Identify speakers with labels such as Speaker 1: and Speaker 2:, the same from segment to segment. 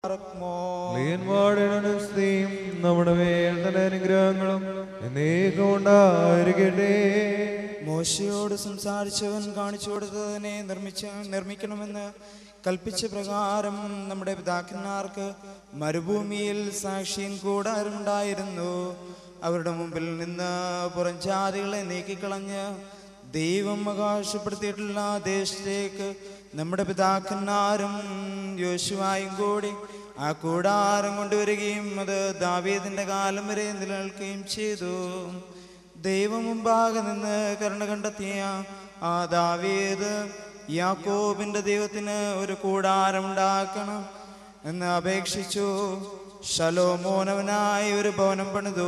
Speaker 1: നമ്മുടെ മേൽ തന്നെ അനുഗ്രഹങ്ങളും എന്നേക്കും ഉണ്ടായിരിക്കട്ടെ.
Speaker 2: മോശയോട് സംസാരിച്ചവൻ കാണിച്ചു കൊടുത്തതിനെ നിർമ്മിക്കണമെന്ന് കൽപ്പിച്ച പ്രകാരം നമ്മുടെ പിതാക്കന്മാർക്ക് മരുഭൂമിയിൽ സാക്ഷിയും കൂടാരമുണ്ടായിരുന്നു. അവരുടെ മുമ്പിൽ നിന്ന് പുറം ജാതികളെ നീക്കിക്കളഞ്ഞ് ദൈവം അവകാശപ്പെടുത്തിയിട്ടുള്ള ദേശത്തേക്ക് നമ്മുടെ പിതാക്കന്മാരും യോശുവയും കൂടി ആ കൂടാരം കൊണ്ടുവരികയും അത് ദാവീദിന്റെ കാലം വരെ നിലനിൽക്കുകയും ചെയ്തു. ദൈവം മുമ്പാകെ നിന്ന് കരുണ കണ്ടെത്തിയ ആ ദാവീദ് യാക്കോബിന്റെ ദൈവത്തിന് ഒരു കൂടാരം ഉണ്ടാക്കണം എന്ന് അപേക്ഷിച്ചു. ശലോമോനവനായി ഒരു ഭവനം പണിതു.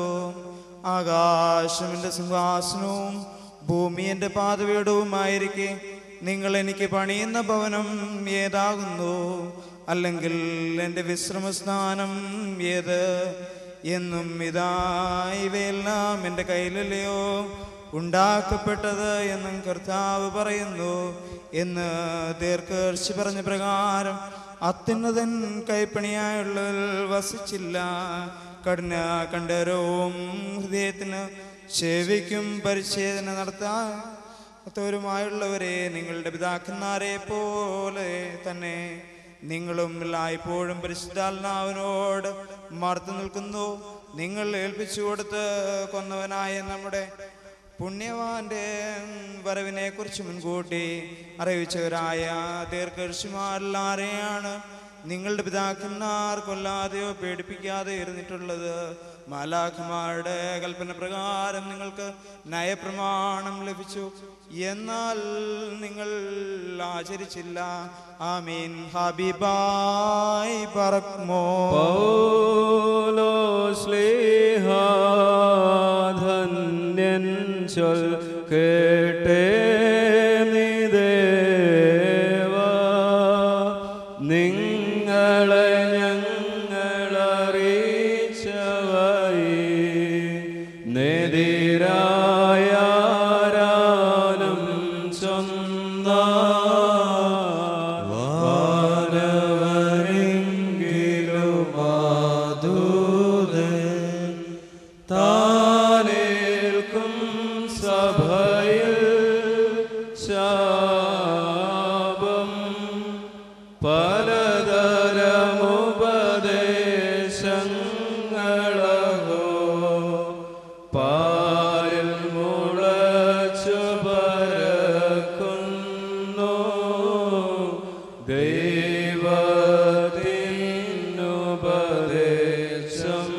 Speaker 2: ആകാശം എൻ്റെ സിംഹാസനവും ഭൂമി എൻ്റെ പാദപീഠവുമായിരിക്കെ നിങ്ങൾ എനിക്ക് പണിയുന്ന ഭവനം ഏതാകുന്നു? അല്ലെങ്കിൽ എൻ്റെ വിശ്രമസ്ഥാനം ഏത്? എന്നും ഇവയെല്ലാം എൻ്റെ കയ്യിലല്ലയോ ഉണ്ടാക്കപ്പെട്ടത് എന്നും കർത്താവ് പറയുന്നു എന്ന് ദീർഘർഷി പറഞ്ഞ പ്രകാരം അത്യുന്നതൻ കൈപ്പണിയായുള്ളവർ വസിച്ചില്ല. കഠിന കണ്ടരവും ഹൃദയത്തിന് ചെവിക്കും പരിച്ഛേദന നടത്താത്തവരുമായുള്ളവരെ, നിങ്ങളുടെ പിതാക്കന്മാരെ പോലെ തന്നെ നിങ്ങളും എല്ലായ്പ്പോഴും പരിശുദ്ധാത്മാവിനോട് മറുത്തു നിൽക്കുന്നു. നിങ്ങൾ ഏൽപ്പിച്ചു കൊടുത്ത് കൊന്നവനായ നമ്മുടെ പുണ്യവാന്റെ വരവിനെ കുറിച്ച് മുൻകൂട്ടി അറിയിച്ചവരായ ദീർഘർഷിമാരെല്ലാരെയാണ് നിങ്ങളുടെ പിതാക്കന്മാർ കൊല്ലാതെയോ പേടിപ്പിക്കാതെയോ ഇരുന്നിട്ടുള്ളത്. മാലാഖമാരുടെ കൽപ്പന പ്രകാരം നിങ്ങൾക്ക് നയപ്രമാണം ലഭിച്ചു, എന്നാൽ നിങ്ങൾ ആചരിച്ചില്ല. ആമീൻ. ഹബീബായി പറക്മോ
Speaker 3: ധന്യൻ ചൊൽ കേട്ടേ നീ ദേവ, നിങ്ങളെ ഞങ്ങളറിയിച്ചവയി നെതിരായാരാനും സ്വന്ത വാനവരെങ്കിലും മാധുതൻ താനേൽക്കും സഭയിൽ ശാപം പലതരമുപദേശങ്ങളോ പാരിൽ മുളച്ചു പരക്കുന്നു. ദൈവത്തിനുപദേശം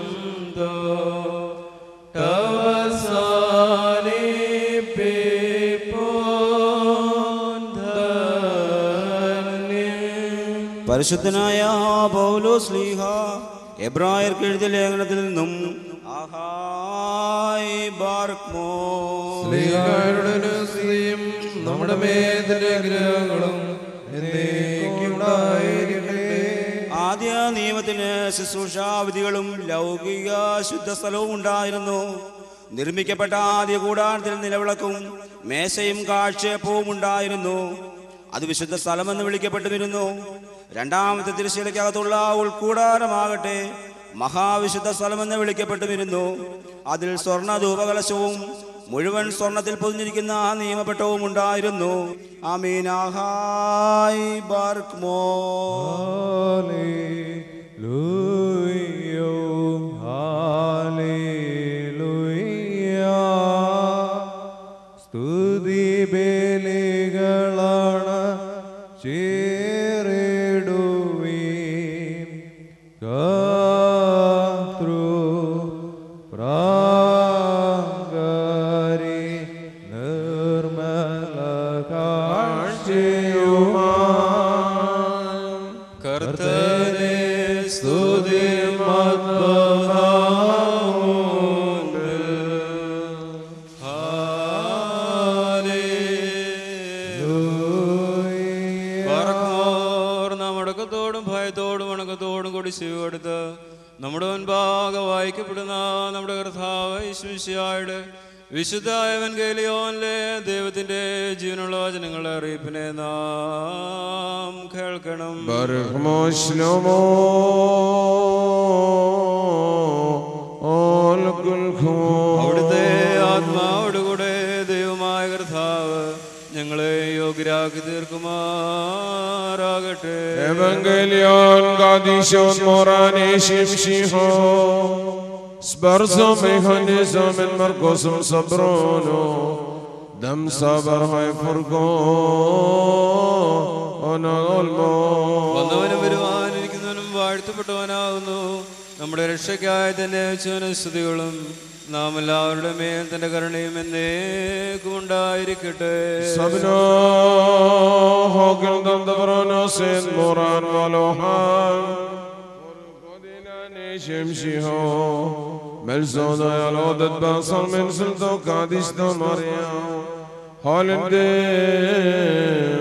Speaker 4: പരിശുദ്ധനായ പൗലോസ് ശ്ലീഹ എബ്രായർക്ക് എഴുതിയ ലേഖനത്തിൽ നിന്നും ആഹായ് ബാർക്മോ
Speaker 1: ശ്ലീഹായുടെ സ്തുതിയും നമ്മുടെ മേലിന്റെ അനുഗ്രഹങ്ങളും എന്നേക്കും ഉണ്ടായിരിക്കട്ടെ.
Speaker 4: ആദ്യ നിയമത്തിന് ശുശ്രൂഷാവിധികളും ലൗകിക ശുദ്ധസ്ഥലവും ഉണ്ടായിരുന്നു. നിർമ്മിക്കപ്പെട്ട ആദ്യ കൂടാരത്തിൽ നിലവിളക്കും മേശയും കാഴ്ചയപ്പവും ഉണ്ടായിരുന്നു. അത് വിശുദ്ധ സ്ഥലമെന്ന് വിളിക്കപ്പെട്ടുമിരുന്നു. രണ്ടാമത്തെ തിരശ്ശീലയ്ക്കകത്തുള്ള ഉൾക്കൂടാരമാകട്ടെ മഹാവിശുദ്ധ സ്ഥലമെന്ന് വിളിക്കപ്പെട്ടുമിരുന്നു. അതിൽ സ്വർണ്ണ ധൂപകലശവും മുഴുവൻ സ്വർണത്തിൽ പൊതിഞ്ഞിരിക്കുന്ന നിയമപ്പെട്ടവും ഉണ്ടായിരുന്നു. ആമീൻ. ആഹായ് ബാർക്മോ
Speaker 1: സ്തുതി ബലികളാണ് ചേറിടുവീം കർത്തൃ പ്രാകാരി നിർമ്മല കാഴ്ചയുമാ
Speaker 3: കർത്തനെ സ്തുതി കൊടുത്ത് നമ്മുടെ മുൻപാകെ വായിക്കപ്പെടുന്ന നമ്മുടെ കർത്താവ് യേശുമിശിഹായുടെ വിശുദ്ധ എവൻഗേലിയോനിലെ ദൈവത്തിന്റെ ജീവനുള്ള വചനങ്ങളുടെ അറിയിപ്പിനെ നാം കേൾക്കണം.
Speaker 1: ബർഗ്മോ ശ്ലോമോ Gadishon Moraneshim Shiho Sbarzo Mechanism and Marcosum Sabrono Dam Sabar High Forgo on Olmo.
Speaker 3: വന്നവനും വരുവാനിരിക്കുന്നവനും വാഴ്ത്തപ്പെട്ടവനാകുന്നു. നമ്മുടെ രക്ഷയ്ക്കായി തന്നെ സ്തുതികളും നാം എല്ലാവരുടെ മേൽ തന്റെ കരുണയും എന്നേക്കും ഉണ്ടായിരിക്കട്ടെ.
Speaker 1: Sabno Hogel Dam Dabrono Sen Moran Valohan Godina Neshim Shiho Melzona Yalodet Basal Menselto Kadish Don Maria Holiday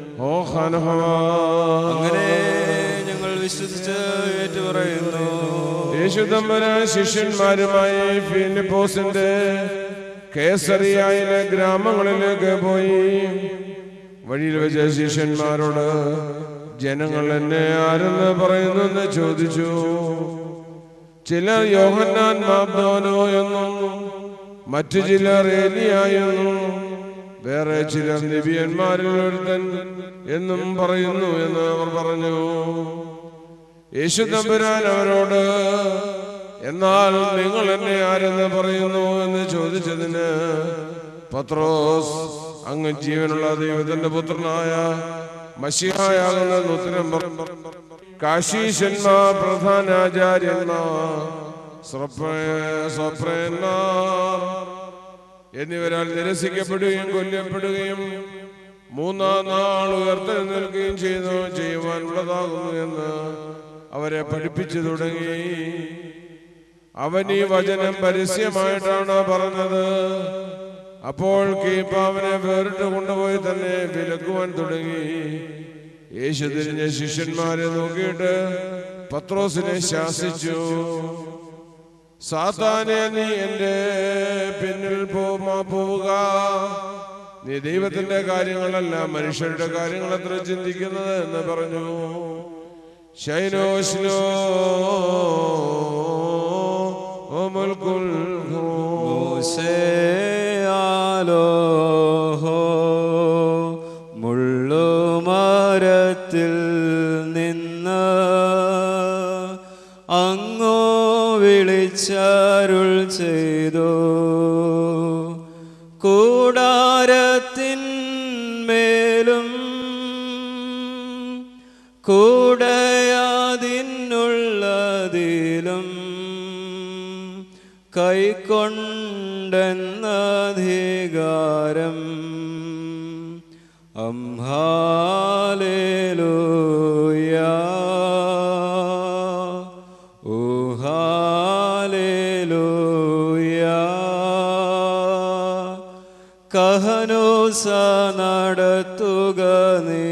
Speaker 3: അങ്ങനെ ഞങ്ങൾ വിശ്വസിച്ച് ഏറ്റുപറയുന്നു.
Speaker 1: യേശുദമ്പരായ ശിഷ്യന്മാരുമായി ഫിലിപ്പോസിന്റെ കേസറിയായിലെ ഗ്രാമങ്ങളിലേക്ക് പോയി. വഴിയിൽ വെച്ച ശിഷ്യന്മാരോട് ജനങ്ങൾ എന്നെ ആരെന്ന് പറയുന്നെന്ന് ചോദിച്ചു. ചിലർ യോഹന്നാൻ മാബ്ദോനോ എന്നും മറ്റു ചിലർ ഏലിയായെന്നും വേറെ ചിലർ നബിയന്മാരിൽ ഒരുത്തൻ എന്നും പറയുന്നു എന്ന് അവർ പറഞ്ഞു. യേശു തമ്പുരാൻ അവരോട്, എന്നാൽ നിങ്ങൾ എന്നെ ആരെന്ന് പറയുന്നു എന്ന് ചോദിച്ചതിന് പത്രോസ്, അങ്ങ് ജീവനുള്ള ദൈവത്തിന്റെ പുത്രനായ മശിഹായാകുന്ന ഉത്തരം പറഞ്ഞു. കാശീശന്മാർ, പ്രധാനാചാര്യന്മാർ, സ്വപ്രന്മാർ എന്നിവരാൽ നിരസിക്കപ്പെടുകയും കൊല്ലപ്പെടുകയും മൂന്നാം നാൾ ഉയർത്തെഴുന്നേൽക്കുകയും ചെയ്യുവാനുള്ളതാകുന്നു എന്ന് അവരെ പഠിപ്പിച്ചു തുടങ്ങി. അവൻ ഈ വചനം പരസ്യമായിട്ടാണ് പറഞ്ഞത്. അപ്പോൾ കീപ്പാവനെ വേറിട്ട് കൊണ്ടുപോയി തന്നെ വിലക്കുവാൻ തുടങ്ങി. യേശു തിരിഞ്ഞ ശിഷ്യന്മാരെ നോക്കിയിട്ട് പത്രോസിനെ ശാസിച്ചു. സാത്താനെ, നീ എന്റെ പിന്നിൽ പോവുക. നീ ദൈവത്തിന്റെ കാര്യങ്ങളല്ല മനുഷ്യരുടെ കാര്യങ്ങൾ അത്ര ചിന്തിക്കുന്നത് എന്ന് പറഞ്ഞു. ശൈനോശ്ലോ
Speaker 3: മുള്ളുമരത്തിൽ നിന്ന് അങ്ങോ വിളിച്ചരുൾ ചെയ്തു. കൂടാരത്തിന്മേലും കൂടയാതിനുള്ളതിലും കൈക്കൊണ്ടെന്നധികാരം ഹല്ലേലൂയ ഓ ഹല്ലേലൂയ. കഹനോസ നടത്തുക നീ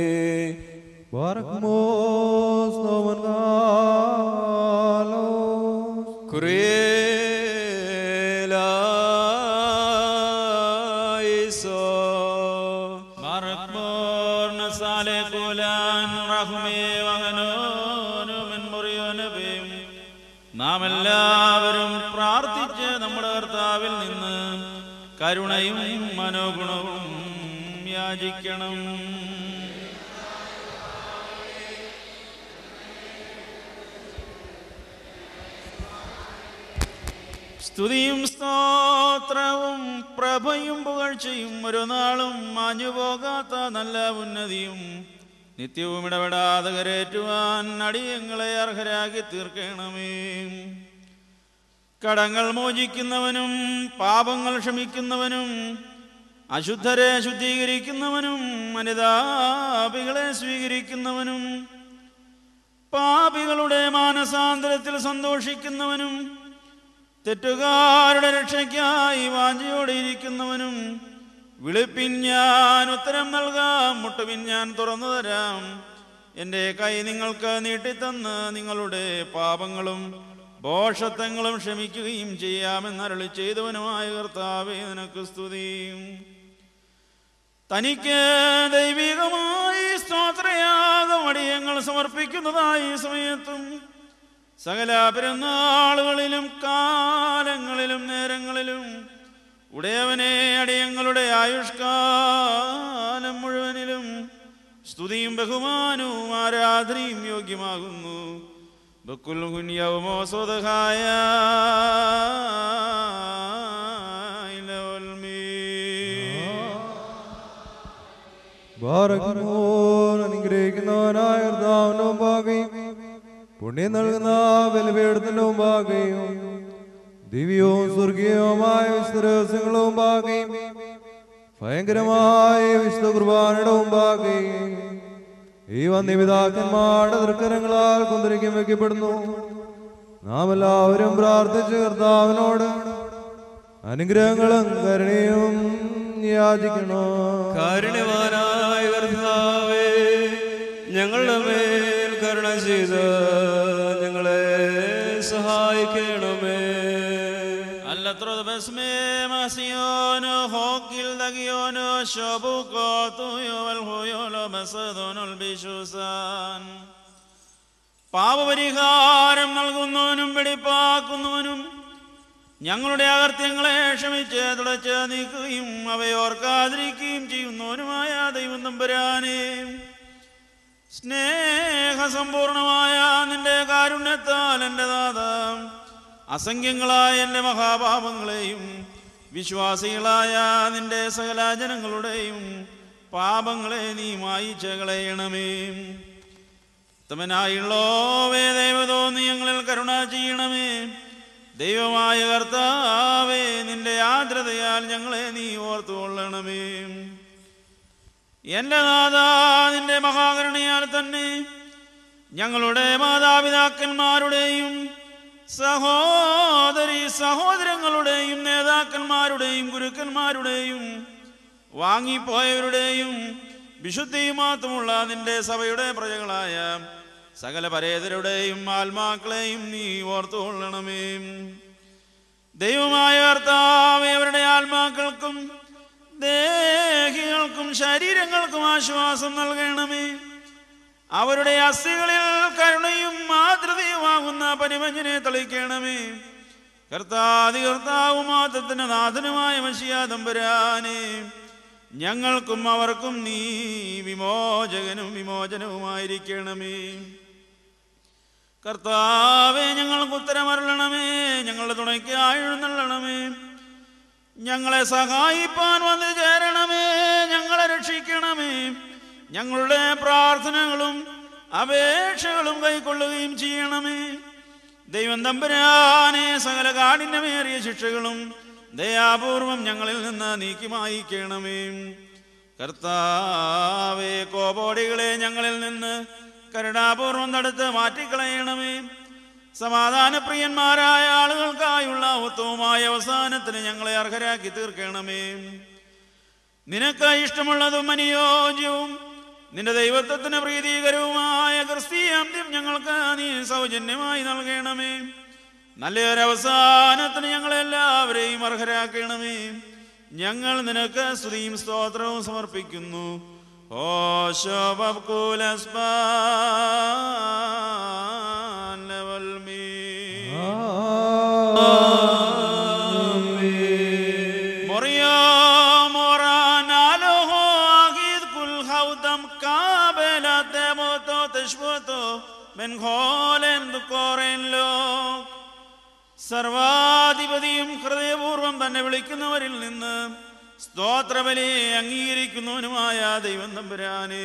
Speaker 5: നാം എല്ലാവരും പ്രാർത്ഥിച്ച് നമ്മുടെ കർത്താവിൽ നിന്ന് കരുണയും മനോഗുണവും യാചിക്കണം. സ്തുതിയും സ്തോത്രവും പ്രഭയും പുകഴ്ചയും ഒരു നാളും മാഞ്ഞുപോകാത്ത നല്ല ഉന്നതിയും നിത്യവും ഇടപെടാതെ കരേറ്റുവാൻ അടിയങ്ങളെ അർഹരാക്കി തീർക്കണമേ. കടങ്ങൾ മോചിക്കുന്നവനും പാപങ്ങൾ ക്ഷമിക്കുന്നവനും അശുദ്ധരെ ശുദ്ധീകരിക്കുന്നവനും അനുതാപികളെ സ്വീകരിക്കുന്നവനും പാപികളുടെ മാനസാന്തരത്തിൽ സന്തോഷിക്കുന്നവനും തെറ്റുകാരുടെ രക്ഷയ്ക്കായി വാഞ്ചയോടെ ഇരിക്കുന്നവനും വിളിപ്പിൻ, ഞാൻ ഉത്തരം നൽകാം, മുട്ടുവിൻ, ഞാൻ തുറന്നു തരാം. എൻ്റെ കൈ നിങ്ങൾക്ക് നീട്ടിത്തന്ന് നിങ്ങളുടെ പാപങ്ങളും ഭോഷത്വങ്ങളും ക്ഷമിക്കുകയും ചെയ്യാമെന്നരുളി ചെയ്തവനുമായ കർത്താവേ, നിനക്ക് സ്തുതി. തനിക്ക് ദൈവികമായി സ്തോത്രയാഗം അടിയങ്ങൾ സമർപ്പിക്കുന്നതായി സമയത്തും സകല പെരുന്നാളുകളിലും കാലങ്ങളിലും നേരങ്ങളിലും ഉടയവനെ അടിയങ്ങളുടെ ആയുഷ്കാലം മുഴുവനിലും സ്തുതിയും ബഹുമാനവും ആരാധനയും യോഗ്യമാകുന്നു. ബക്കുൽ ഹുനിയവുമോ സ്വതഹായ
Speaker 6: അനുഗ്രഹിക്കുന്നവനായ കർത്താവിന്റെ മുമ്പാകെയും പുണ്യം നൽകുന്ന ബലിപീഠത്തിന്റെ മുമ്പാകെയും ദിവ്യവും സ്വർഗീയവുമായ വിശുദ്ധ രഹസ്യങ്ങളുടെ മുമ്പാകെയും ഭയങ്കരമായ വിശുദ്ധ കുർബാനയുടെ മുമ്പാകെയും ഈ വന്യപിതാക്കന്മാരുടെ തൃക്കരങ്ങളാൽ കുന്തിരിക്കം വയ്ക്കപ്പെടുന്നു. നാം എല്ലാവരും പ്രാർത്ഥിച്ച് കർത്താവിനോട് അനുഗ്രഹങ്ങളും കരുണയും യാചിക്കണോ.
Speaker 3: കാരുണ്യവാനായ കർത്താവേ, ഞങ്ങളുടെ മേൽ കരുണ ചെയ്ത് ഞങ്ങളെ സഹായിക്കണമേ.
Speaker 5: പാപപരിഹാരം നൽകുന്നവനും വെടിപ്പാക്കുന്നവനും ഞങ്ങളുടെ അകൃത്യങ്ങളെ ക്ഷമിച്ച് തുടച്ച് നീക്കുകയും അവയോർക്കാതിരിക്കുകയും ചെയ്യുന്നവനുമായ ദൈവം തമ്പുരാനെ, സ്നേഹസമ്പൂർണമായ നിന്റെ കാരുണ്യത്താൽ എൻ്റെ നാഥ അസംഖ്യങ്ങളായ എൻ്റെ മഹാപാപങ്ങളെയും വിശ്വാസികളായ നിന്റെ സകല ജനങ്ങളുടെയും പാപങ്ങളെ നീ മായിച്ച് കളയണമേ. ഉത്തമനായുള്ളോവേ ദൈവതോ നീ ഞങ്ങളിൽ കരുണ ചെയ്യണമേ. ദൈവമായ കർത്താവേ, നിന്റെ ആർദ്രതയാൽ ഞങ്ങളെ നീ ഓർത്തുകൊള്ളണമേ. എൻ്റെ നാഥ, നിന്റെ മഹാകരുണയാൽ തന്നെ ഞങ്ങളുടെ മാതാപിതാക്കന്മാരുടെയും സഹോദരങ്ങളുടെയും നേതാക്കന്മാരുടെയും ഗുരുക്കന്മാരുടെയും വാങ്ങിപ്പോയവരുടെയും വിശുദ്ധിയും മാത്രമുള്ള നിന്റെ സഭയുടെ പ്രജകളായ സകല പരേതരുടെയും ആത്മാക്കളെയും നീ ഓർത്തുകൊള്ളണമേ. ദൈവമായ കർത്താവേ, അവരുടെ ആത്മാക്കൾക്കും ദേഹികൾക്കും ശരീരങ്ങൾക്കും ആശ്വാസം നൽകണമേ. അവരുടെ അസ്ഥികളിൽ കരുണയും മാതൃതയുമാകുന്ന പരിമഞ്ഞനെ തളിക്കണമേ. കർത്താവും മാതൃത്തിന്റെ നാഥനുമായ മശിഹാ തമ്പുരാനെ, ഞങ്ങൾക്കും അവർക്കും നീ വിമോചകനും വിമോചനവുമായിരിക്കണമേ. കർത്താവേ, ഞങ്ങൾക്ക് ഉത്തരമരുളണമേ. ഞങ്ങളുടെ തുണയ്ക്ക് എഴുന്നള്ളണമേ. ഞങ്ങളെ സഹായിപ്പാൻ വന്നു ചേരണമേ. ഞങ്ങളെ രക്ഷിക്കണമേ. ഞങ്ങളുടെ പ്രാർത്ഥനകളും അപേക്ഷകളും കൈക്കൊള്ളുകയും ചെയ്യണമേ. ദൈവം തമ്പുരാനെ, സകല കാഠിന്യമേറിയ ശിക്ഷകളും ദയാപൂർവം ഞങ്ങളിൽ നിന്ന് നീക്കി മായിക്കണമേ. കർത്താവേ, കോപോടികളെ ഞങ്ങളിൽ നിന്ന് കരുണാപൂർവം തടുത്ത് മാറ്റിക്കളയണമേ. സമാധാനപ്രിയന്മാരായ ആളുകൾക്കായുള്ള ഉത്തമമായ അവസാനത്തിന് ഞങ്ങളെ അർഹരാക്കി തീർക്കണമേ. നിനക്ക് ഇഷ്ടമുള്ളതും അനുയോജ്യവും നിന്റെ ദൈവത്വത്തിന് പ്രീതികരവുമായ ക്രിസ്തീയാന്ത്യം ഞങ്ങൾക്ക് നീ സൗജന്യമായി നൽകണമേ. നല്ലൊരവസാനത്തിന് ഞങ്ങളെല്ലാവരെയും അർഹരാക്കണമേ. ഞങ്ങൾ നിനക്ക് സ്തുതിയും സ്തോത്രവും സമർപ്പിക്കുന്നു. സർവാധിപതിയും ഹൃദയപൂർവം തന്നെ വിളിക്കുന്നവരിൽ നിന്ന് സ്തോത്രബലി അംഗീകരിക്കുന്നവനുമായ ദൈവം തമ്പുരാനെ,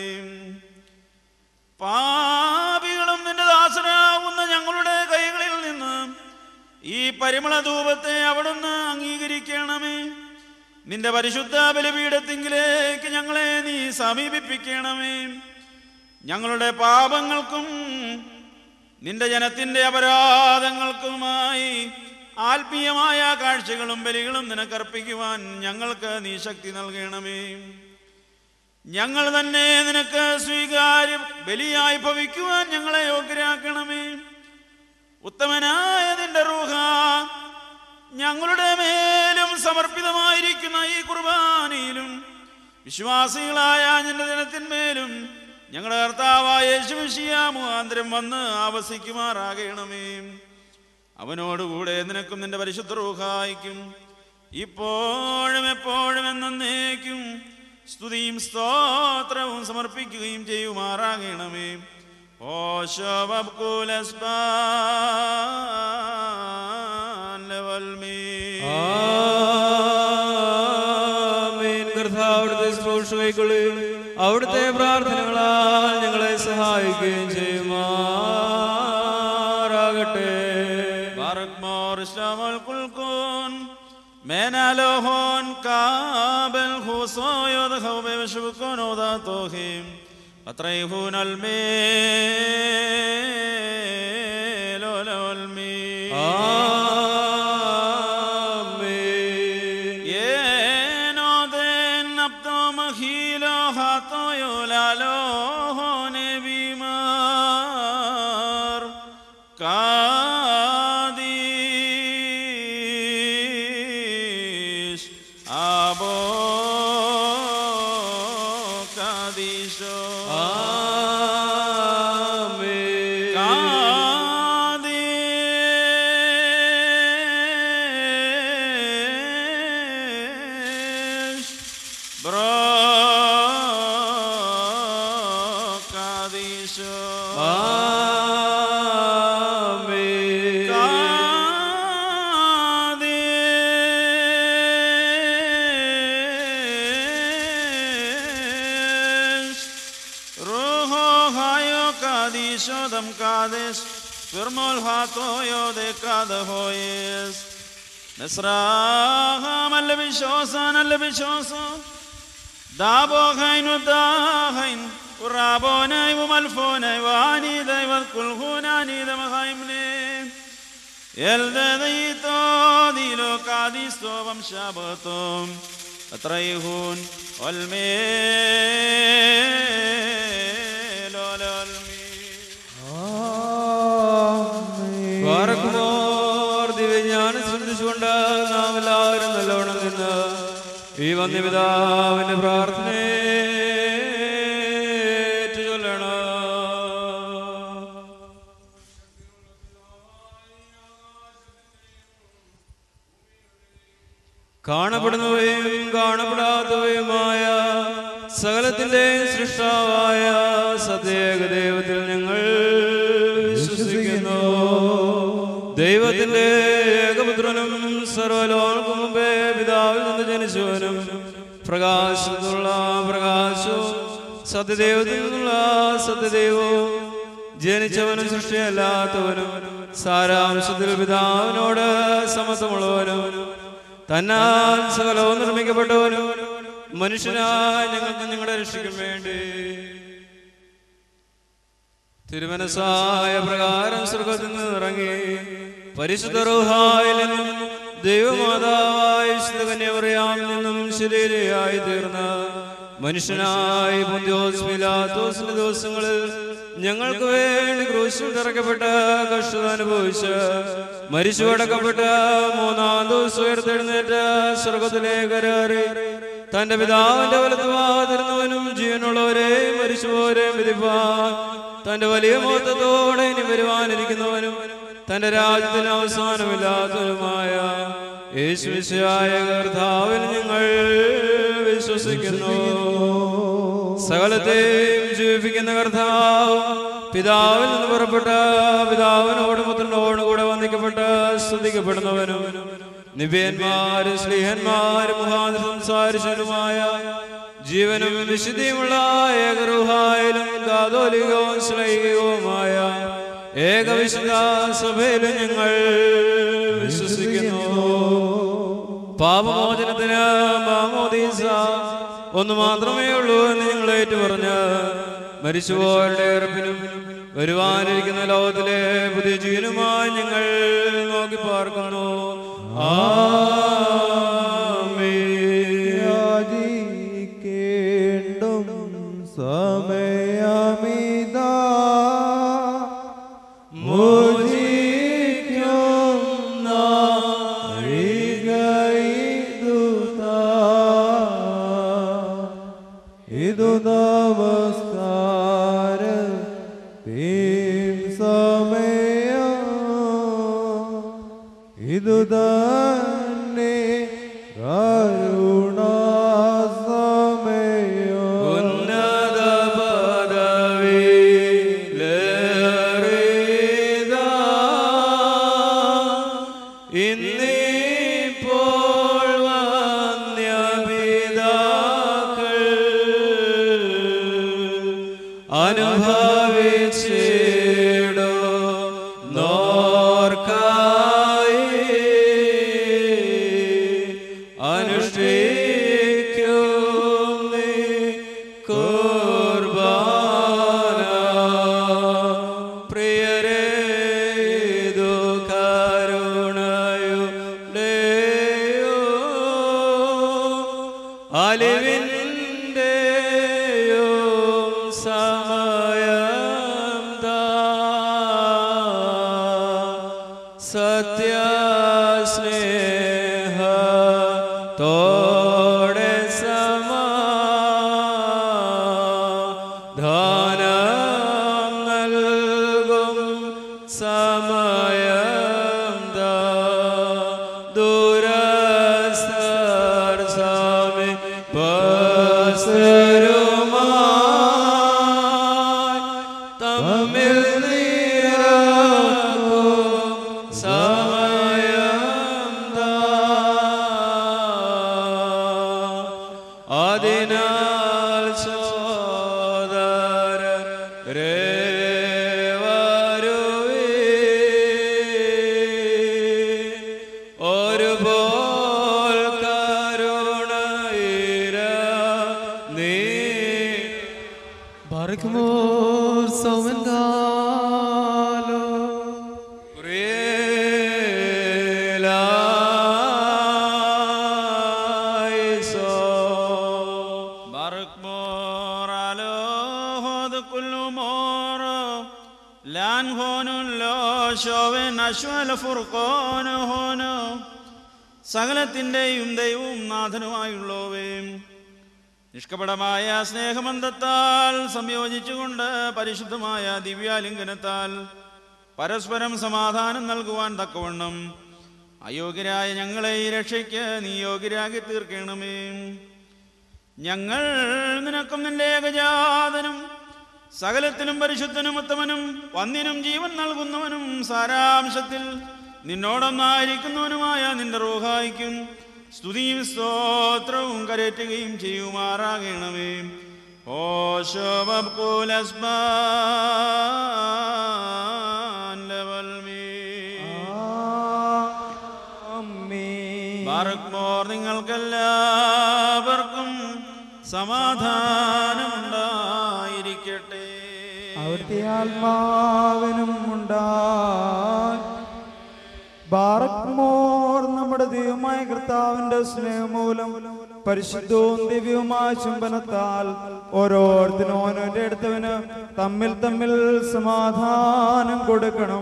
Speaker 5: പാപികളും നിന്റെ ദാസനാകുന്ന ഞങ്ങളുടെ കൈകളിൽ നിന്ന് ഈ പരിമള ധൂപത്തെ അവിടുന്ന് അംഗീകരിക്കണമേ. നിന്റെ പരിശുദ്ധ ബലിപീഠത്തിങ്കിലേക്ക് ഞങ്ങളെ നീ സമീപിപ്പിക്കണമേ. ഞങ്ങളുടെ പാപങ്ങൾക്കും നിന്റെ ജനത്തിന്റെ അപരാധങ്ങൾക്കുമായി ആത്മീയമായ കാഴ്ചകളും ബലികളും നിനക്കർപ്പിക്കുവാൻ ഞങ്ങൾക്ക് നീ ശക്തി നൽകണമേ. ഞങ്ങൾ തന്നെ നിനക്ക് സ്വീകാര്യം ബലിയായി ഭവിക്കുവാൻ ഞങ്ങളെ യോഗ്യരാക്കണമേ. ഉത്തമനായ നിന്റെ റൂഹ ഞങ്ങളുടെ മേലും സമർപ്പിതമായിരിക്കുന്ന ഈ കുർബാനയിലും വിശ്വാസികളായ നിന്റെ ജനത്തിന്മേലും ഞങ്ങളുടെ കർത്താവായ യേശുമിശിഹാ മുഖാന്തരം വന്ന് ആവസിക്കുമാറാകണമേ. അവനോടുകൂടെ നിനക്കും നിന്റെ പരിശുദ്ധ റൂഹായിക്കും ഇപ്പോഴും എപ്പോഴും എന്നേക്കും സ്തുതിയും സ്തോത്രവും സമർപ്പിക്കുകയും ചെയ്യുമാറാകണമേ.
Speaker 3: കർത്താവിടുത്തെ ശുശ്രൂഷകൈകളിൽ അവിടുത്തെ പ്രാർത്ഥനകളാൽ ഞങ്ങളെ സഹായിക്കുകയും ചെയ്യുമാറാകട്ടെ.
Speaker 5: Menalohon kabel husoyod khawbe shubkonoda tohim atrayhun almel ololmi
Speaker 3: Amen.
Speaker 5: Yenoden abdo mahilo hatoyo lalohon ebimar Firmol hatoyo de cada hoyes Nesraham al-Bishosa Dabo hainu dahain Urabonai umalfonai Wani daivat kulhunani damahaimne Elde daito dilo kadisto vam shabatom Atrayhun olmel ololmi
Speaker 3: ദിവ്യജ്ഞാനം ശ്രദ്ധിച്ചുകൊണ്ട് നാം എല്ലാവരും നല്ലവണ്ണം നിന്ന് ഈ വന്യപിതാവിന്റെ പ്രാർത്ഥനയെ ചൊല്ലണം. കാണപ്പെടുന്നവയും കാണപ്പെടാത്തവയുമായ സകലത്തിന്റെ സൃഷ്ടാവായ സത്യേക ദൈവത്തിൽ ഞങ്ങൾ വിശ്വസിക്കുന്നു. ദൈവത്തിന്റെ ഏകപുത്രനും സർവലോകർക്കും മുമ്പേ പിതാവിൽ നിന്ന് ജനിച്ചവനും പ്രകാശത്തിനുള്ള പ്രകാശവും സത്യദൈവത്തിൽ നിന്നുള്ള സത്യദൈവവും ജനിച്ചവനും സൃഷ്ടിയല്ലാത്തവനും സാരാംശത്തിൽ പിതാവിനോട് സമത്വമുള്ളവനും തന്നാൽ സകലവും നിർമ്മിക്കപ്പെട്ടവനും മനുഷ്യനായ ഞങ്ങൾക്ക് ഞങ്ങളുടെ രക്ഷയ്ക്കും വേണ്ടി തിരുമനസായ പ്രകാരം സ്വർഗ്ഗത്തിൽ നിന്ന് ഇറങ്ങി പരിശുദ്ധ റൂഹായിൽ നിന്നും ദൈവമാതാവായ വിശുദ്ധ കന്യാമറിയാമിൽ നിന്നും ശരീരയായി തീർന്ന മനുഷ്യനായി പൊന്തിയോസ് പീലാത്തോസിന്റെ ദിവസങ്ങളിൽ ഞങ്ങൾക്ക് വേണ്ടി ക്രൂശിൽ തറയ്ക്കപ്പെട്ട് കഷ്ടത അനുഭവിച്ച് മരിച്ചു അടക്കപ്പെട്ട് മൂന്നാം ദിവസം ഉയർത്തെഴുന്നേറ്റ് സ്വർഗത്തിലേക്ക് കയറി തന്റെ പിതാവിന്റെ വലത്തുവാതിരുന്നവനും ജീവനുള്ളവരെയും മരിച്ചുപോരെയും വിധിപ്പാൻ തന്റെ വലിയ മഹത്വത്തോടെ ഇനി വരുവാനിരിക്കുന്നവനും തന്റെ രാജ്യത്തിന് അവസാനമില്ലാത്തവനുമായ യേശുമിശിഹായ കർത്താവിൽ ഞങ്ങൾ വിശ്വസിക്കുന്നു. സകലത്തെയും ജീവിപ്പിക്കുന്ന കർത്താവ് പിതാവിൽ നിന്ന് പുറപ്പെട്ട പിതാവിനോട് പുത്രനോട് കൂടെ വന്ദിക്കപ്പെട്ട സ്തുതിക്കപ്പെടുന്നവനും നിബിയന്മാരും സ്ലീഹന്മാരും മുഖാന്തരം സംസാരിച്ചവനുമായ ജീവനും വിശുദ്ധിയുമുള്ള ഏകരൂഹായാലും കാതോലികവും ശ്ലൈകവുമായ ഏകവിശുദ്ധ സഭയിലും ഞങ്ങൾ വിശ്വസിക്കുന്നു. പാപമോചനത്തിന് മാമോദീസ ഒന്ന് മാത്രമേ ഉള്ളൂ എന്ന് ഞങ്ങൾ ഏറ്റുപറഞ്ഞ് മരിച്ചുപോയവരുടെ ഉറപ്പിനും വരുവാനിരിക്കുന്ന ലോകത്തിലെ പുതിയ ജീവനുമായി ഞങ്ങൾ നോക്കി പാർക്കുന്നു.
Speaker 6: സമയമിതാ ഇതു നമസ്കാര സമയം ഇതു തന്നെ കരുണാ സമയം
Speaker 3: സത്യസ്നേഹത്തോടെ സമാധാനം നൽകും സമയം ദൂരസ്ഥർ സമീപസ്ഥരുമായി തമ്മിൽ അതിനാൽ സോദരരേ വരുവീൻ, ഒരുപോൽ കരുണയിര നീ
Speaker 6: Barkmore Somengalo
Speaker 5: സകലത്തിന്റെയും ദൈവവും നാഥനുമായുള്ളവേ, നിഷ്കപടമായ സ്നേഹബന്ധത്താൽ സംയോജിച്ചുകൊണ്ട് പരിശുദ്ധമായ ദിവ്യാലിംഗനത്താൽ പരസ്പരം സമാധാനം നൽകുവാൻ തക്കവണ്ണം അയോഗ്യരായ ഞങ്ങളെ ഈ രക്ഷയ്ക്ക് നീ യോഗ്യരാക്കി തീർക്കണമേ. ഞങ്ങൾ നിനക്കും നിന്റെ ഏകജാതനും സകലത്തിലും പരിശുദ്ധനും ഉത്തമനും വന്യനും ജീവൻ നൽകുന്നവനും സാരാംശത്തിൽ നിന്നോടൊന്നായിരിക്കുന്നവനുമായ നിന്റെ റൂഹായിക്കും സ്തുതിയും സ്തോത്രവും കരയറ്റുകയും ചെയ്യുമാറാകണമേ. ബാറക്മോർ നിങ്ങൾക്കെല്ലാവർക്കും സമാധാനമുണ്ടായിരിക്കട്ടെ.
Speaker 2: അവിടുത്തെ ആത്മാവിനും ഉണ്ടായി. ബാറക്മോർ നമ്മുടെ ദൈവമായ കർത്താവിന്റെ സ്നേഹമൂലം പരിശുദ്ധവും ദിവ്യവുമായ ചുംബനത്താൽ ഓരോരുത്തരും ഓരോന്റെ അടുത്തവന് തമ്മിൽ തമ്മിൽ സമാധാനം കൊടുക്കണം.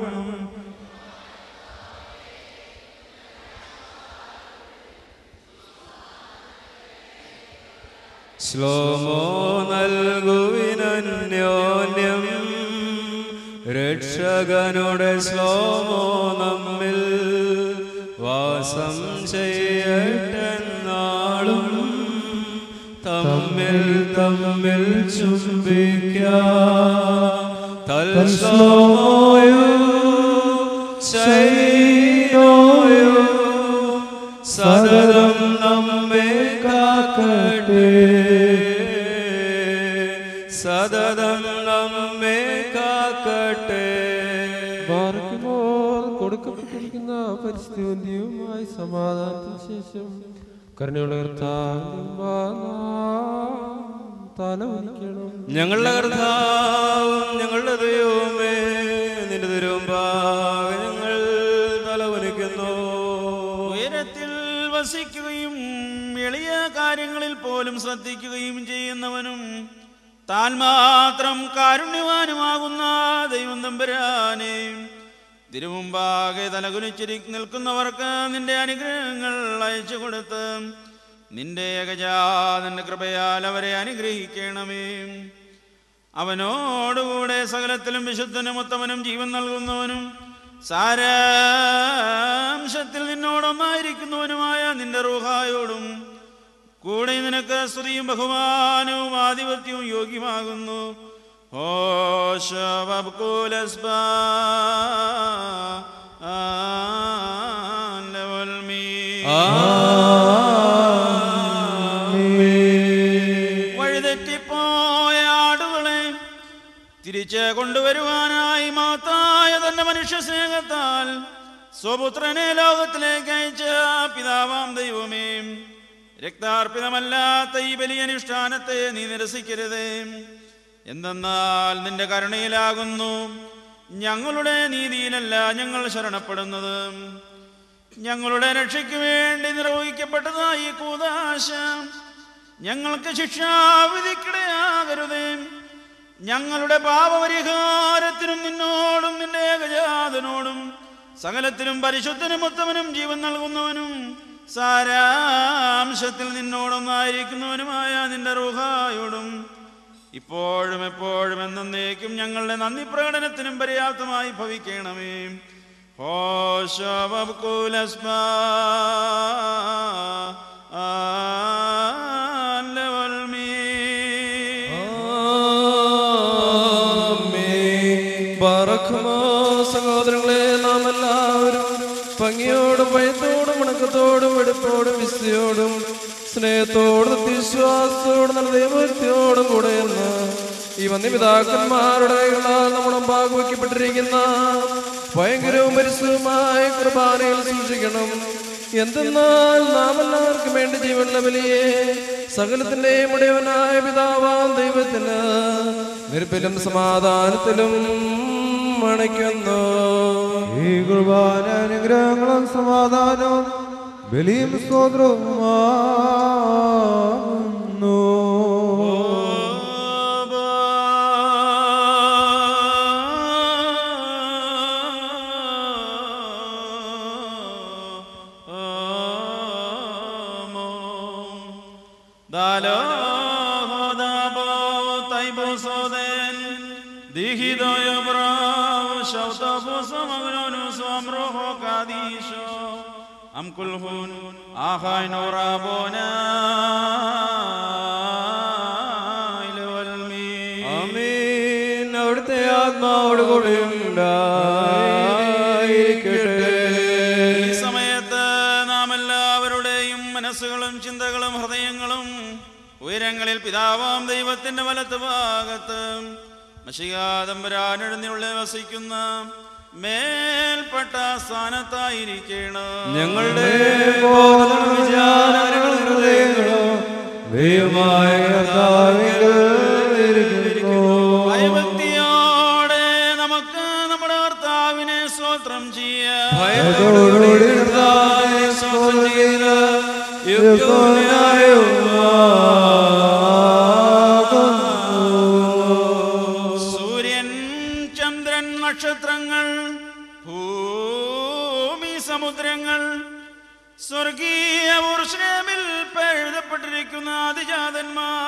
Speaker 3: ശ്ലോമോ നൽകുവിനന്യോന്യം രക്ഷകനുടെ ശ്ലോമോ നമ്മിൽ വാസം ചെയ്യട്ടെന്നാളും തമ്മിൽ തമ്മിൽ ചുംബിക്കോയോ ശൈനോയോ സദരം നമ്മെ കാക്കട്ടെ, സദരം നമ്മെ കാക്കട്ടെ.
Speaker 1: ബാർക്കുമോർ കൊടുക്കപ്പെട്ടിരിക്കുന്ന പരിസ്ഥിതിയുമായ സമാധാനത്തിന് ശേഷം കരുണയുള്ള തല ഉദിക്കണം.
Speaker 3: ഞങ്ങളുടെ കർത്താവും ഞങ്ങളുടെ ദൈവമേ, നിന്റെ തിരുമുമ്പാകെ ഞങ്ങൾ തല ഉദിക്കുന്നു.
Speaker 5: ഉയരത്തിൽ വസിക്കുകയും എളിയ കാര്യങ്ങളിൽ പോലും ശ്രദ്ധിക്കുകയും ചെയ്യുന്നവനും താൻ മാത്രം കാരുണ്യവാനുമാകുന്ന ദൈവം തമ്പുരാനെ, തിരുമുമ്പാകെ തലകുനിച്ചിരി നിൽക്കുന്നവർക്ക് നിന്റെ അനുഗ്രഹങ്ങൾ അയച്ചു കൊടുത്ത് നിന്റെ ഏകജാതന്റെ കൃപയാൽ അവരെ അനുഗ്രഹിക്കണമേ. അവനോടുകൂടെ സകലത്തിലും വിശുദ്ധനും ഉത്തമനും ജീവൻ നൽകുന്നവനും സാരാംശത്തിൽ നിന്നോടൊന്നായിരിക്കുന്നവനുമായ നിന്റെ റൂഹായോടും കൂടെ നിനക്ക് സ്തുതിയും ബഹുമാനവും ആധിപത്യവും യോഗ്യമാകുന്നു. വഴിതെറ്റിപ്പോയ ആടുകളെ തിരിച്ച് കൊണ്ടുവരുവാനായി മഹത്തായ തന്റെ മനുഷ്യ സ്നേഹത്താൽ സ്വപുത്രനെ ലോകത്തിലേക്ക് അയച്ച പിതാവാം ദൈവമേ, രക്താർപ്പിതമല്ലാത്ത ഈ ബലിയനുഷ്ഠാനത്തെ നീ നിരസിക്കരുതേ. എന്തെന്നാൽ നിന്റെ കരുണയിലാകുന്നു ഞങ്ങളുടെ നീതിയിലല്ല ഞങ്ങൾ ശരണപ്പെടുന്നത്. ഞങ്ങളുടെ രക്ഷയ്ക്ക് വേണ്ടി നിർവഹിക്കപ്പെട്ടതായി ഈ കൂദാശ ഞങ്ങൾക്ക് ശിക്ഷാവിധിക്കിടയാകരുതേ. ഞങ്ങളുടെ പാപപരിഹാരത്തിനും നിന്നോടും നിന്റെ ഏകജാതനോടും സകലത്തിലും പരിശുദ്ധനും ഉത്തമനും ജീവൻ നൽകുന്നവനും സാരാംശത്തിൽ നിന്നോടൊന്നായിരിക്കുന്നവനുമായ നിന്റെ റൂഹായോടും ഇപ്പോഴും എപ്പോഴും എന്നേക്കും ഞങ്ങളുടെ നന്ദി പ്രകടനത്തിനും പര്യാപ്തമായി ഭവിക്കണമേ.
Speaker 3: സഹോദരങ്ങളെ, നാം എല്ലാവരും ഭംഗിയോടും ഭയത്തോടും വണക്കത്തോടും വെടുപ്പോടും വിസ്തയോടും സ്നേഹത്തോടും വിശ്വാസത്തോടും നല്ല ദൈവഭക്തിയോടും കൂടെ എന്ന് ഈ വന്യപിതാക്കന്മാരുടെ കൈകളാൽ നമ്മുടെ ഭാഗവയ്ക്കപ്പെട്ടിരിക്കുന്ന ഭയങ്കരവും പരിശുദ്ധവുമായ കുർബാനയിൽ സൂക്ഷിക്കണം. എന്തെന്നാൽ നാം എല്ലാവർക്കും വേണ്ടി ജീവനുള്ള ബലിയെ സകലത്തിന്റെയും ഉടയവനായ പിതാവാം ദൈവത്തിന് നിരപ്പിലും സമാധാനത്തിലും മണിക്കുന്നു.
Speaker 6: ഈ കുർബാന അനുഗ്രഹങ്ങളും സമാധാനവും ബലിയും സ്തോത്രവുമാകുന്നു.
Speaker 3: അവിടുത്തെ ആത്മാവോട് കൂടെ ഉണ്ടായിരിക്കട്ടെ.
Speaker 5: ഈ സമയത്ത് നാം എല്ലാവരുടെയും മനസ്സുകളും ചിന്തകളും ഹൃദയങ്ങളും ഉയരങ്ങളിൽ പിതാവാം ദൈവത്തിന്റെ വലത്ത് ഭാഗത്ത് മശിഹാതമ്പുരാനെഴുന്നള്ളി വസിക്കുന്ന മേൽപ്പെട്ട സ്ഥാനത്തായിരിക്കണം.
Speaker 3: ഞങ്ങളുടെ വിചാരങ്ങളും ഹൃദയങ്ങളും
Speaker 5: ഭയഭക്തിയോടെ നമുക്ക് നമ്മുടെ കർത്താവിനെ സ്തോത്രം ചെയ്യാം. സൂര്യൻ, ചന്ദ്രൻ, നക്ഷത്രങ്ങൾ, ഭൂമി, സമുദ്രങ്ങൾ, സ്വർഗീയ ഊർഷ്ണേമിൽ എഴുതപ്പെട്ടിരിക്കുന്ന ആദിജാതന്മാർ,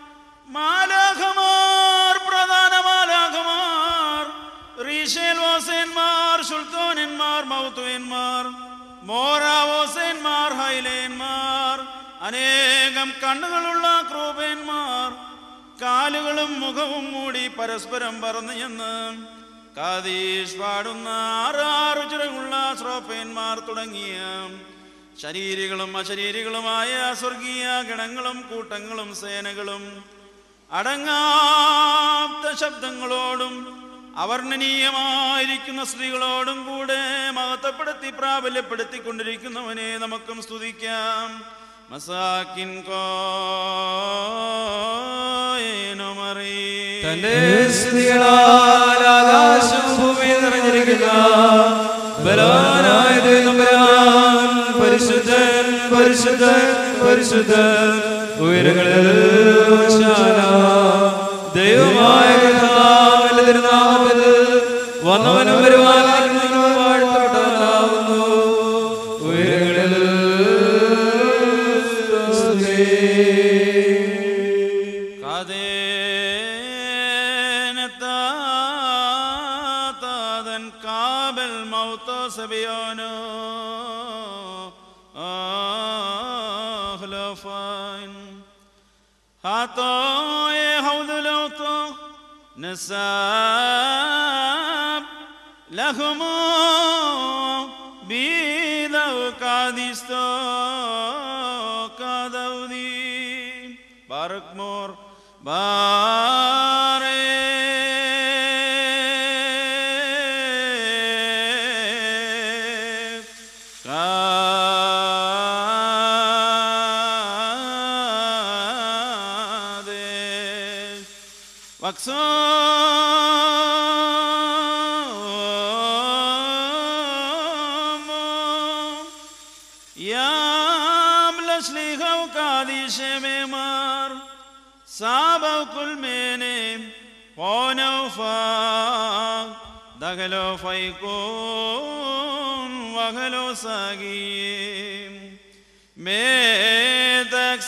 Speaker 5: മാലാഖമാർ, പ്രധാന മാലാഖമാർ, റീശേൽവാസേന്മാർ, സുൽത്താനന്മാർ, മൗത്തുവന്മാർ, മോറാവോസേന്മാർ, ഹൈലേന്മാർ, അനേകം കണ്ണുകളുള്ള ക്രൂപന്മാർ, കാലുകളും മുഖവും മൂടി പരസ്പരം പറന്നു ചെന്ന് കാദീഷ് പാടുന്ന ആറാറു ചിറകുള്ള ശ്രോപ്പന്മാർ തുടങ്ങിയ ശരീരികളും അശരീരികളുമായ സ്വർഗീയ ഗണങ്ങളും കൂട്ടങ്ങളും സേനകളും അടങ്ങാത്ത ശബ്ദങ്ങളോടും അവർണ്ണനീയമായിരിക്കുന്ന സ്ത്രീകളോടും കൂടെ മഹത്വപ്പെടുത്തി പ്രാബല്യപ്പെടുത്തിക്കൊണ്ടിരിക്കുന്നവനെ നമുക്കും സ്തുതിക്കാം. മസാക്കിൻ
Speaker 3: തന്റെ സ്തുതികളാൽ ആകാശം ഭൂമി നിറഞ്ഞിരിക്കുന്ന ബലവാനായ ദൈവം പരിശുദ്ധൻ പരിശുദ്ധൻ പരിശുദ്ധൻ ഉയരങ്ങളിൽ ദൈവമായ കർത്താവിന്റെ തിരുനാമത്തിൽ വന്നവനും വരുവാനും വാഴ്ത്തപ്പെട്ടവനാകുന്നു. ഉയരങ്ങളിൽ
Speaker 5: കാബൽ മൗത്തോ സബിയോനോ هاتوي هودلوتو نساب لهم بيدو كاديستو كادودي بارك مور باري يام لسليخو قاديش ميمار سابو كل مينيم فونو فاق دخلو فيكو وغلو ساقيم ميتك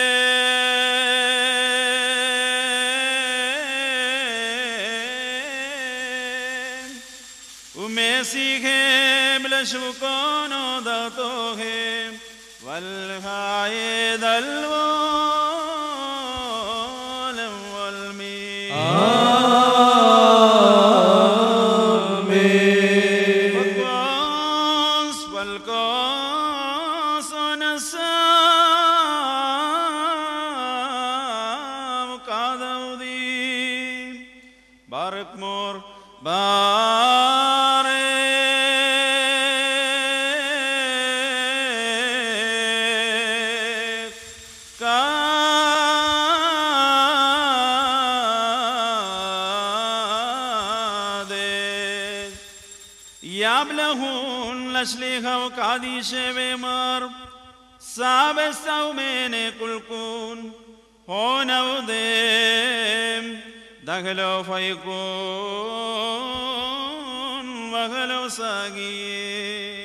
Speaker 5: سيم ومسيهم لشوكونو داتوهم والخايد الوالم والمين والقاس والقاس ونسام قادودي بارك مور لشليخا وقادي شبيمر صعب السومين كلكون هون وديم دخلوا فيكون وغلوا ساقين